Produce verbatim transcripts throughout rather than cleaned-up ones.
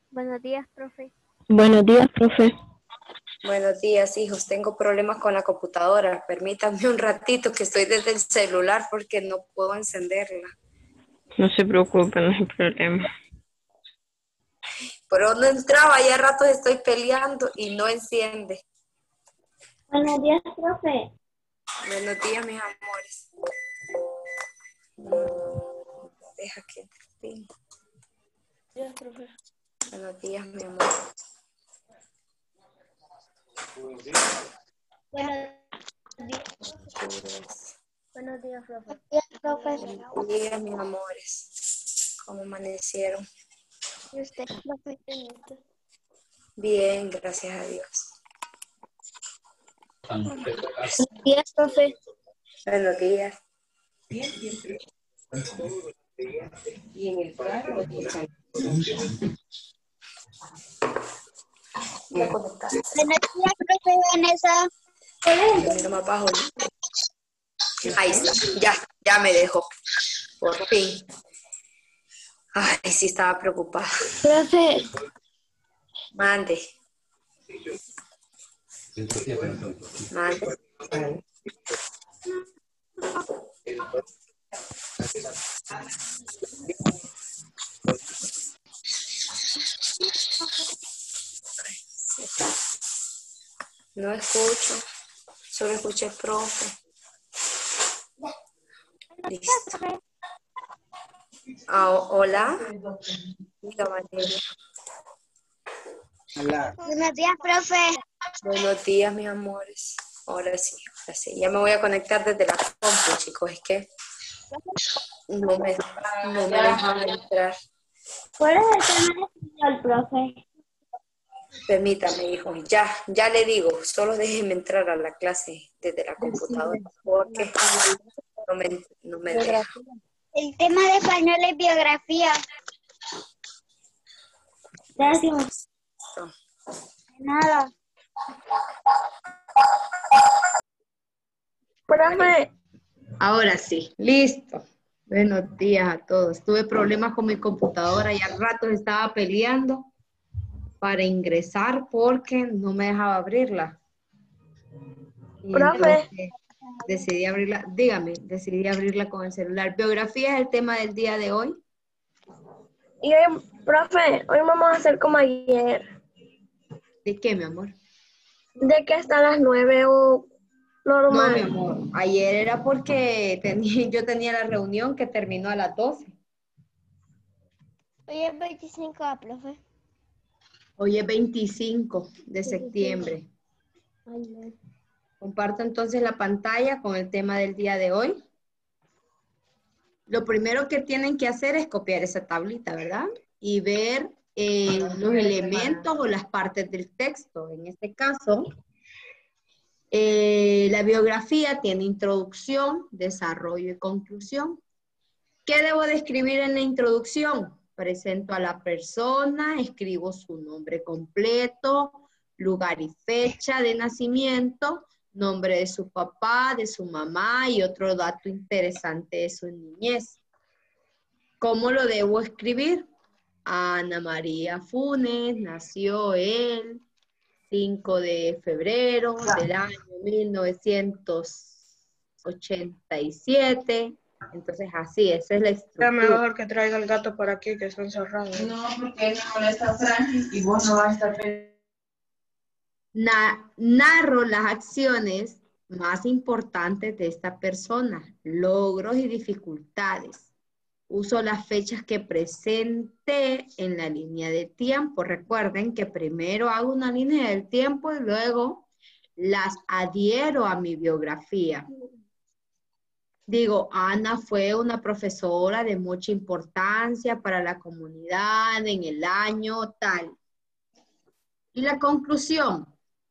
Buenos días, profe. Buenos días, profe. Buenos días, hijos. Tengo problemas con la computadora. Permítanme un ratito que estoy desde el celular porque no puedo encenderla. No se preocupen, no hay problema. Pero no entraba, ya ratos estoy peleando y no enciende. Buenos días, profe. Buenos días, mis amores. No, deja que entre. Buenos días, profe. Buenos días, mi amor. Buenos días. Buenos Buenos días, profe. Buenos días, profe. días, mis amores. ¿Cómo amanecieron? ¿Y usted, profe? Bien, gracias a Dios. Buenos días, profe. Buenos días. Y en el carro escuchan. Ya conectaste. Buenos días, profe Vanessa. Mira más abajo. Ahí está. Ya, ya me dejó. Por fin. Ay, sí estaba preocupada. Profe. Mande. Mande. No escucho. Solo escuché el profe. Listo. Ah, hola. Diga, Valeria. Buenos días, profe. Buenos días, mis amores. Ahora sí, ahora sí. Ya me voy a conectar desde la compu, chicos. Es que no me, no me dejan entrar. ¿Cuál es el tema de español, profe? Permítame, hijo. Ya, ya le digo. Solo déjenme entrar a la clase desde la computadora. Porque no me, no me deja. El tema de español es biografía. Gracias. No. Nada. Profe, Ahora sí, listo. Buenos días a todos. Tuve problemas con mi computadora y al rato estaba peleando para ingresar porque no me dejaba abrirla. Y profe, entonces decidí abrirla, dígame, decidí abrirla con el celular. Biografía es el tema del día de hoy. y hoy, profe, hoy vamos a hacer como ayer, ¿De qué, mi amor? de que hasta las nueve o No, mi normal. amor, ayer era porque tenía, yo tenía la reunión que terminó a las doce. Hoy es veinticinco, profe. Hoy es veinticinco de septiembre. Ay, no. Comparto entonces la pantalla con el tema del día de hoy. Lo primero que tienen que hacer es copiar esa tablita, ¿verdad? Y ver eh, los elementos o las partes del texto. En este caso, eh, la biografía tiene introducción, desarrollo y conclusión. ¿Qué debo de escribir en la introducción? Presento a la persona, escribo su nombre completo, lugar y fecha de nacimiento, nombre de su papá, de su mamá y otro dato interesante de su niñez. ¿Cómo lo debo escribir? Ana María Funes nació el cinco de febrero del año mil novecientos ochenta y siete. Entonces así, esa es la Es estructura. mejor que traiga el gato por aquí, que son cerrados. No, porque él me molesta a Francis y vos no vas a estar pendiente. Na- narro las acciones más importantes de esta persona, logros y dificultades. Uso las fechas que presenté en la línea de tiempo. Recuerden que primero hago una línea del tiempo y luego las adhiero a mi biografía. Digo, Ana fue una profesora de mucha importancia para la comunidad en el año tal. Y la conclusión.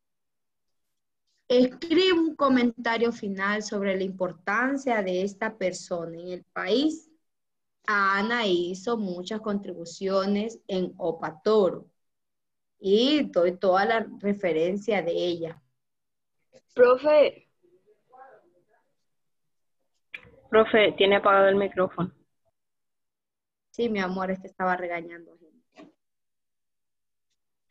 Escribe un comentario final sobre la importancia de esta persona en el país. Ana hizo muchas contribuciones en Opatoro y doy toda la referencia de ella. Profe, Profe, tiene apagado el micrófono. Sí, mi amor, es que estaba regañando a gente.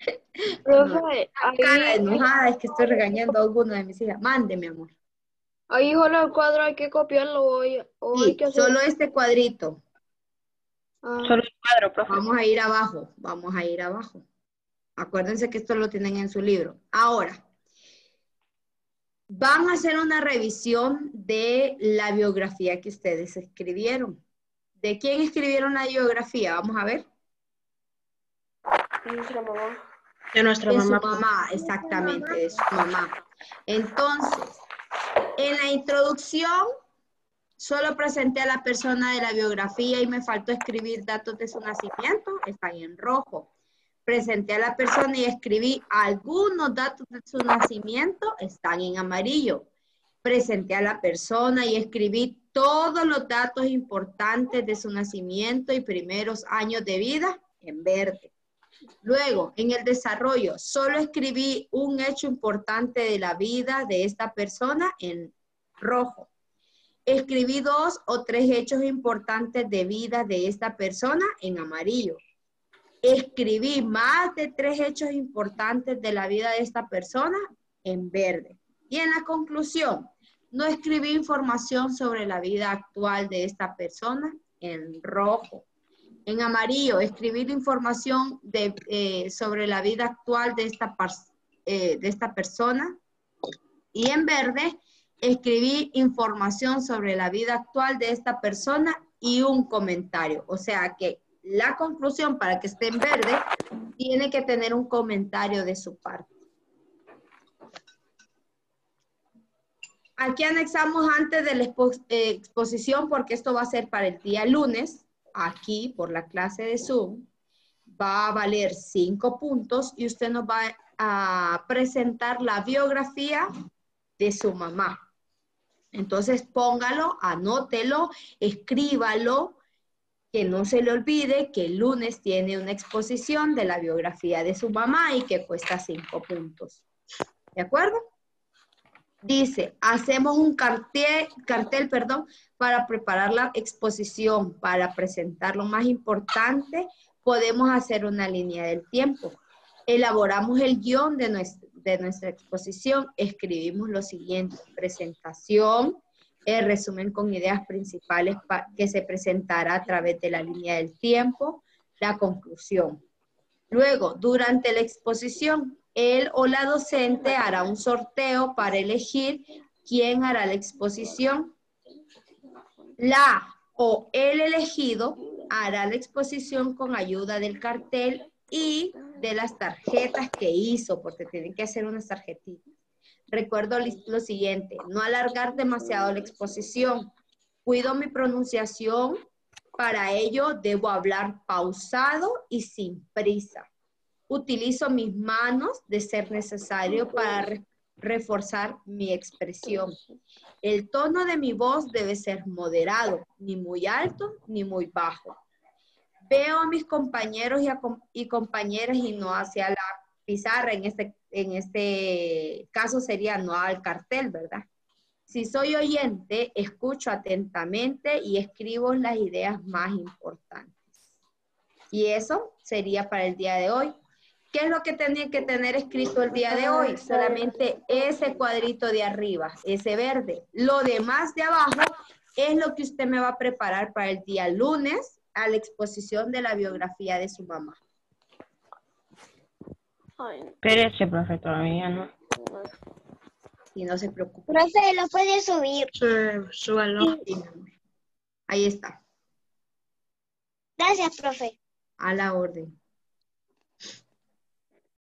Profe, Cara de ahí, enojada, es que estoy regañando a alguno de mis hijas. Mande, mi amor. ahí solo el cuadro hay que copiarlo o hay, o hay Sí, que hacer. solo este cuadrito. Ah, Solo el cuadro, profe. Vamos a ir abajo, vamos a ir abajo. Acuérdense que esto lo tienen en su libro. Ahora, van a hacer una revisión de la biografía que ustedes escribieron. ¿De quién escribieron la biografía? Vamos a ver. nuestra mamá. De nuestra De su mamá. mamá, exactamente, de su mamá. Entonces, en la introducción, solo presenté a la persona de la biografía y me faltó escribir datos de su nacimiento, están en rojo. Presenté a la persona y escribí algunos datos de su nacimiento, están en amarillo. Presenté a la persona y escribí todos los datos importantes de su nacimiento y primeros años de vida, en verde. Luego, en el desarrollo, solo escribí un hecho importante de la vida de esta persona en rojo. Escribí dos o tres hechos importantes de vida de esta persona en amarillo. Escribí más de tres hechos importantes de la vida de esta persona en verde. Y en la conclusión, no escribí información sobre la vida actual de esta persona en rojo. En amarillo, escribí la información de, eh, sobre la vida actual de esta, eh, de esta persona. Y en verde, escribí información sobre la vida actual de esta persona y un comentario. O sea que la conclusión, para que esté en verde, tiene que tener un comentario de su parte. Aquí anexamos antes de la expo eh, exposición, porque esto va a ser para el día lunes. Aquí, por la clase de Zoom, va a valer cinco puntos y usted nos va a presentar la biografía de su mamá. Entonces, póngalo, anótelo, escríbalo, que no se le olvide que el lunes tiene una exposición de la biografía de su mamá y que cuesta cinco puntos. ¿De acuerdo? Dice, hacemos un cartel, cartel perdón, para preparar la exposición, para presentar lo más importante, podemos hacer una línea del tiempo. Elaboramos el guión de nuestra, de nuestra exposición, escribimos lo siguiente: presentación, el resumen con ideas principales que se presentará a través de la línea del tiempo, la conclusión. Luego, durante la exposición, él o la docente hará un sorteo para elegir quién hará la exposición. La o el elegido hará la exposición con ayuda del cartel y de las tarjetas que hizo, porque tienen que hacer unas tarjetitas. Recuerdo lo siguiente: no alargar demasiado la exposición. Cuido mi pronunciación, para ello debo hablar pausado y sin prisa. Utilizo mis manos de ser necesario para re reforzar mi expresión. El tono de mi voz debe ser moderado, ni muy alto ni muy bajo. Veo a mis compañeros y, a, y compañeras y no hacia la pizarra. En este, en este caso sería no al cartel, ¿verdad? Si soy oyente, escucho atentamente y escribo las ideas más importantes. Y eso sería para el día de hoy. ¿Qué es lo que tenía que tener escrito el día de hoy? Solamente ese cuadrito de arriba, ese verde. Lo demás de abajo es lo que usted me va a preparar para el día lunes a la exposición de la biografía de su mamá. Espérese, profe, todavía no. Y no se preocupe. Profe, lo puede subir. Sí, súbalo. Ahí está. Gracias, profe. A la orden.